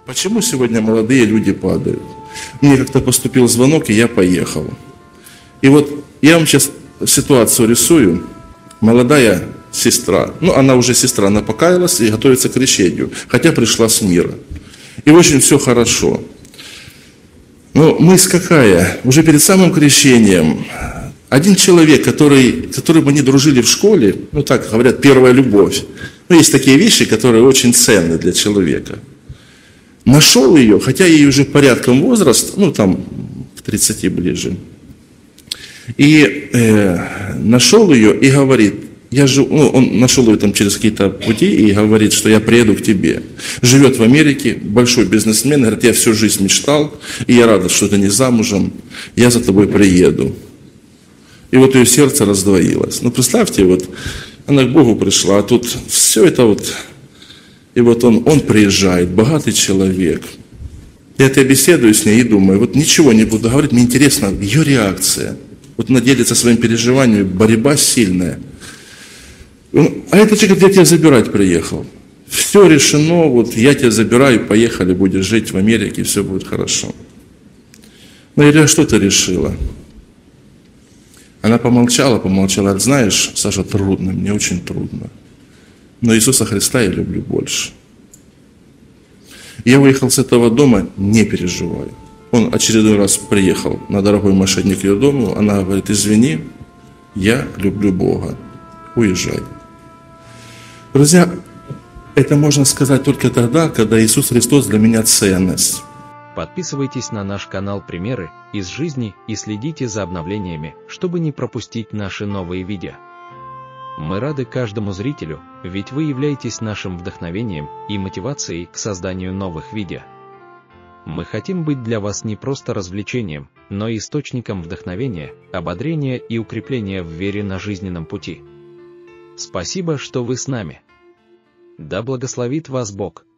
Почему сегодня молодые люди падают? Мне как-то поступил звонок, и я поехал. И вот я вам сейчас ситуацию рисую. Молодая сестра, она уже сестра, она покаялась и готовится к крещению, хотя пришла с мира. И очень все хорошо. Но мысль какая? Уже перед самым крещением один человек, которым они дружили в школе, так говорят, первая любовь. Есть такие вещи, которые очень ценны для человека. Нашел ее, хотя ей уже порядком возраст, к 30 ближе. И нашел ее и говорит, он нашел ее там через какие-то пути и говорит, что я приеду к тебе. Живет в Америке, большой бизнесмен, говорит, я всю жизнь мечтал, и я рада, что ты не замужем, я за тобой приеду. И вот ее сердце раздвоилось. Представьте, она к Богу пришла, а тут все это и он приезжает, богатый человек. Я беседую с ней и думаю, ничего не буду говорить, мне интересна ее реакция. Она делится своим переживанием, борьба сильная. А этот человек, я тебя забирать приехал. Все решено, я тебя забираю, поехали, будешь жить в Америке, все будет хорошо. Но я говорю, что ты решила? Она помолчала, говорит, знаешь, Саша, трудно, мне очень трудно. Но Иисуса Христа я люблю больше. Я выехал с этого дома, не переживаю. Он очередной раз приехал на дорогой машине к ее дому, она говорит, извини, я люблю Бога, уезжай. Друзья, это можно сказать только тогда, когда Иисус Христос для меня ценность. Подписывайтесь на наш канал «Примеры из жизни» и следите за обновлениями, чтобы не пропустить наши новые видео. Мы рады каждому зрителю, ведь вы являетесь нашим вдохновением и мотивацией к созданию новых видео. Мы хотим быть для вас не просто развлечением, но и источником вдохновения, ободрения и укрепления в вере на жизненном пути. Спасибо, что вы с нами. Да благословит вас Бог.